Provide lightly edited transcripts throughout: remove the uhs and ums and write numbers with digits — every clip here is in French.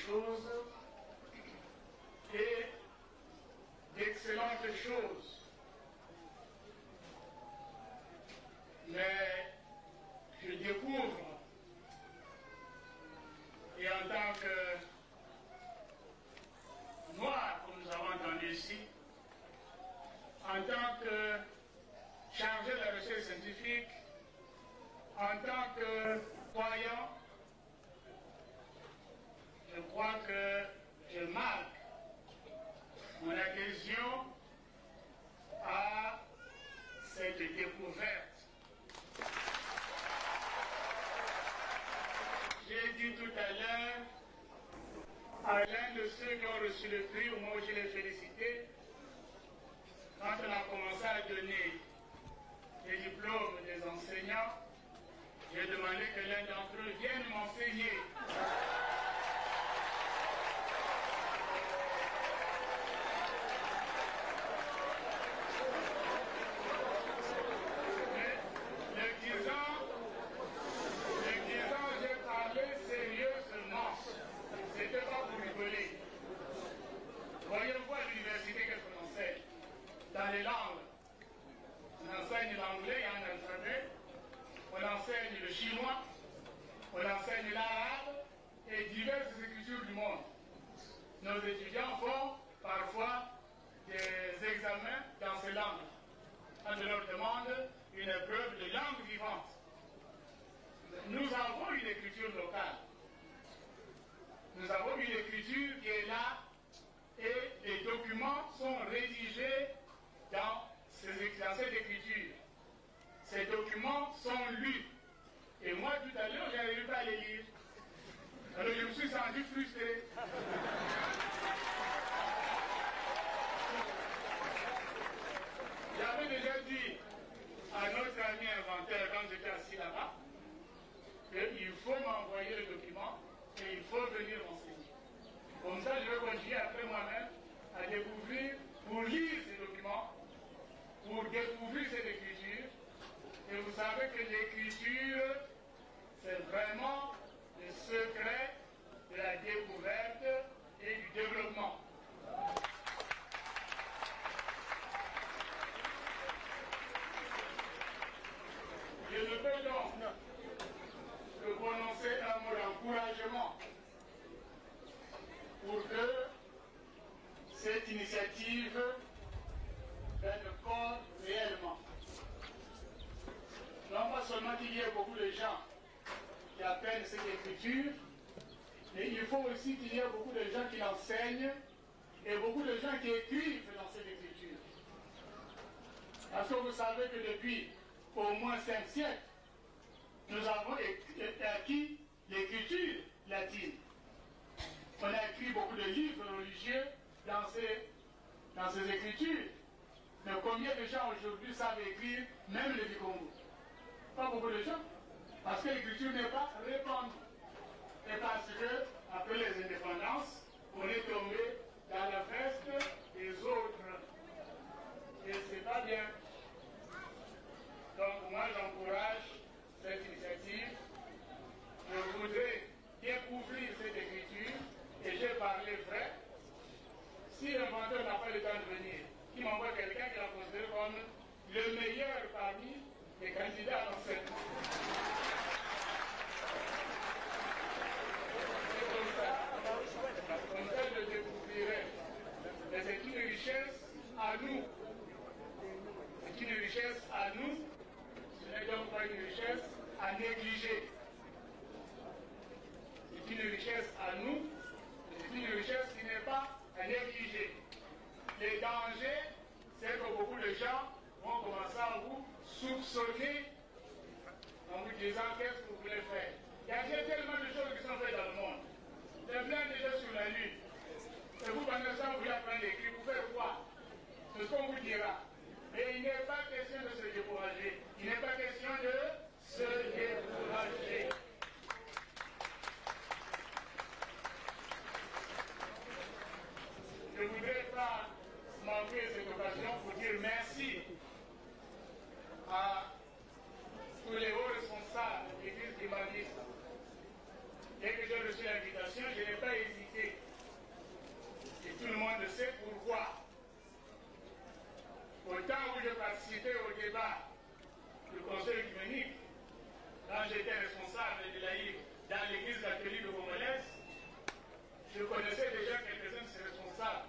choses et d'excellentes choses. Mais je découvre, et en tant que noir, comme nous avons entendu ici, en tant que chargé de la recherche scientifique, en tant que croyant, je crois que je marque mon adhésion à cette découverte. J'ai dit tout à l'heure à l'un de ceux qui ont reçu le prix, au moment où je l'ai félicité, quand on a commencé à donner les diplômes des enseignants, j'ai demandé que l'un d'entre eux vienne m'enseigner. J'ai parlé sérieusement. C'était pas pour rigoler. Voyez-vous à l'université qu'est-ce qu'on enseigne? Dans les langues. On enseigne l'anglais, il y a un alphabet. On enseigne le chinois. On enseigne l'arabe et diverses écritures du monde. Nos étudiants font parfois des examens dans ces langues. On leur demande une épreuve de langue vivante. Nous avons une écriture locale. Nous avons une écriture qui est là et les documents sont rédigés dans cette écriture. Ces documents sont lus. Et moi, tout à l'heure, je n'arrivais pas à les lire. Alors je me suis senti frustré. J'avais déjà dit à notre ami inventeur, quand j'étais assis là-bas, qu'il faut m'envoyer le document et il faut venir m'enseigner. Comme ça, je vais continuer après moi-même à découvrir, pour lire ces documents, pour découvrir cette écriture. Et vous savez que l'écriture, c'est vraiment le secret de la découverte et du développement. Je ne peux donc que prononcer un mot d'encouragement pour que cette initiative prenne corps réellement. Non pas seulement qu'il y ait beaucoup de gens qui apprennent cette écriture, mais il faut aussi qu'il y ait beaucoup de gens qui l'enseignent et beaucoup de gens qui écrivent dans cette écriture. Parce que vous savez que depuis au moins 5 siècles, nous avons acquis l'écriture latine. On a écrit beaucoup de livres religieux dans ces écritures. Mais combien de gens aujourd'hui savent écrire même le Vikongo? Pas beaucoup de gens. Parce que l'écriture n'est pas répandue. Et parce que, après les indépendances, on est tombé dans la veste des autres. Et c'est pas bien. Donc moi j'encourage cette initiative. Je voudrais découvrir cette écriture et j'ai parlé vrai. Si l'inventeur n'a pas le temps de venir, il m'envoie quelqu'un qui la considère comme le meilleur parmi les candidats à l'enseignement. C'est comme ça je découvrirai. Mais c'est une richesse à nous. C'est une richesse à nous. Ce n'est donc pas une richesse à négliger. C'est une richesse à nous. C'est une richesse qui n'est pas à négliger. Les dangers, c'est que beaucoup de gens vont commencer à vous soupçonner en vous disant qu'est-ce que vous voulez faire. Il y a tellement de choses qui sont faites dans le monde. Il y a plein de choses sur la Lune. Et vous, pendant ça, vous voulez apprendre à écrire. Vous faites quoi? C'est ce qu'on vous dira. Mais il n'est pas question de se décourager. Il n'est pas question de se décourager. Je ne voudrais pas manquer cette occasion pour dire merci à tous les hauts responsables de l'Église primariste. Dès que j'ai reçu l'invitation, je n'ai pas hésité tout le monde sait pourquoi. Au temps où je participais au débat du Conseil œcuménique, quand j'étais responsable de laïque dans l'église catholique de Gomelès, je connaissais déjà quelques-uns de ces responsables.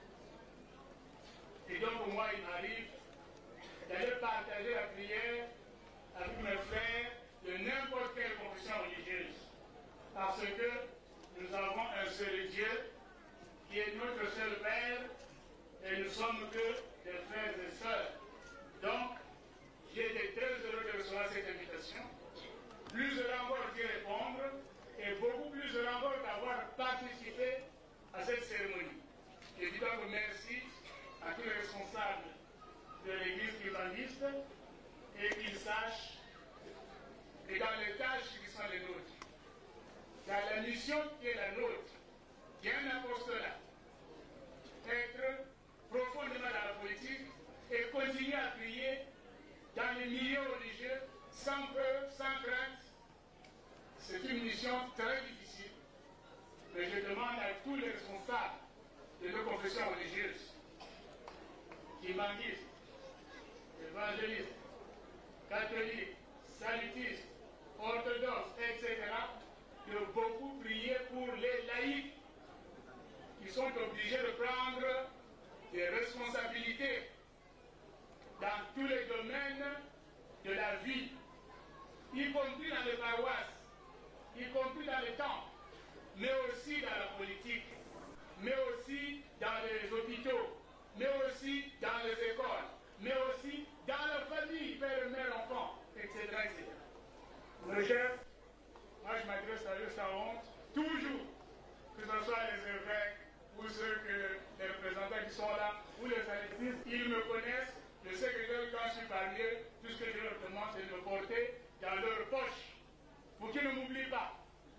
Et donc pour moi, il m'arrive d'aller partager la prière avec mes frères de n'importe quelle confession religieuse. Parce que nous avons un seul Dieu qui est notre seul Père et nous sommes que des frères et sœurs. Donc, j'ai été très heureux de recevoir cette invitation. Plus heureux encore d'y répondre et beaucoup plus heureux encore d'avoir participé à cette cérémonie. Je dis donc merci à tous les responsables de l'Église irlandiste et qu'ils sachent que dans les tâches qui sont les nôtres, dans la mission qui est la nôtre, qui est un apostolat, être profondément dans la politique et continuer à prier dans les milieux religieux sans peur, sans crainte. C'est une mission très difficile, mais je demande à tous les responsables de nos confessions religieuses, islamistes, évangélistes, catholiques, salutistes, orthodoxes, etc., de beaucoup prier pour les laïcs qui sont obligés de prendre des responsabilités dans tous les domaines de la vie, y compris dans les paroisses, y compris dans les temples, mais aussi dans la politique, mais aussi dans les hôpitaux, mais aussi dans les écoles, mais aussi dans la famille, père, mère, enfant, etc. etc. Mes chers, moi je m'adresse à eux sans honte, toujours, que ce soit les évêques ou les représentants qui sont là, ou les salafistes, ils me connaissent, je sais que quand je suis parmi eux, tout ce que je leur demande, c'est de me porter dans leur poche, pour qu'ils ne m'oublient pas.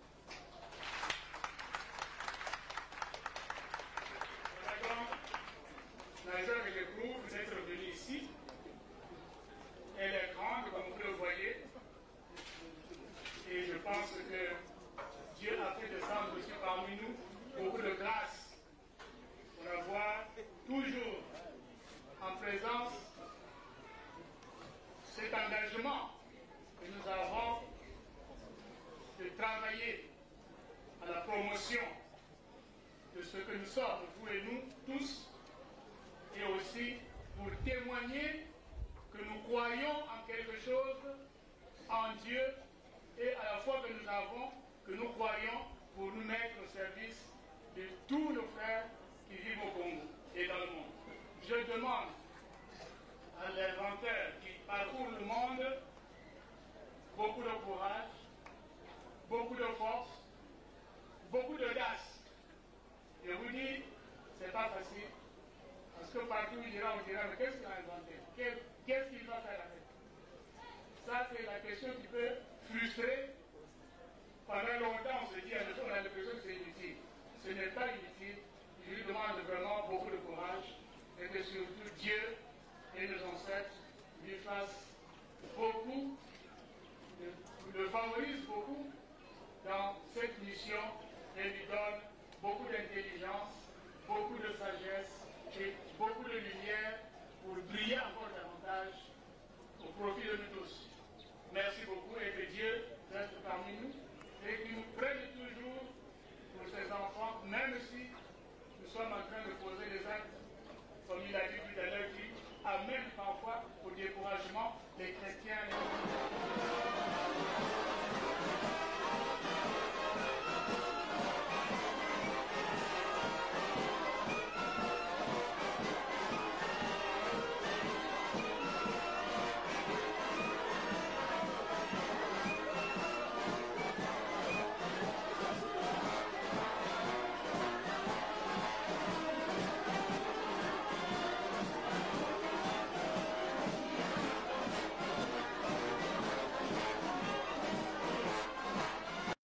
La joie que j'éprouve d'être venu ici, elle est grande, comme vous le voyez, et je pense que Dieu a fait descendre aussi parmi nous beaucoup de grâce pour avoir toujours en présence cet engagement que nous avons de travailler à la promotion de ce que nous sommes, vous et nous tous, et aussi pour témoigner que nous croyons en quelque chose, en Dieu, et à la fois que nous croyons pour nous mettre au service de tous nos frères qui vivent au Congo et dans le monde. Je demande à l'inventeur qui parcourt le monde beaucoup de courage, beaucoup de force, beaucoup d'audace. Je vous dis, c'est pas facile, parce que partout il ira, on dira, mais qu'est-ce qu'il a inventé? Qu'est-ce qu'il va faire avec? Ça, c'est la question qui peut frustrer. Pendant longtemps, on se dit, on a l'impression que c'est inutile. Ce n'est pas inutile. Je lui demande vraiment beaucoup de courage et que surtout Dieu et nos ancêtres lui fassent beaucoup, le favorisent beaucoup dans cette mission et lui donne beaucoup d'intelligence, beaucoup de sagesse et beaucoup de lumière pour briller encore davantage au profit de nous tous. Merci beaucoup et que Dieu reste parmi nous et qu'il nous prenne toujours pour ses enfants, même si nous sommes en train de poser des actes, comme il a dit tout à l'heure, qui amènent parfois au découragement des chrétiens.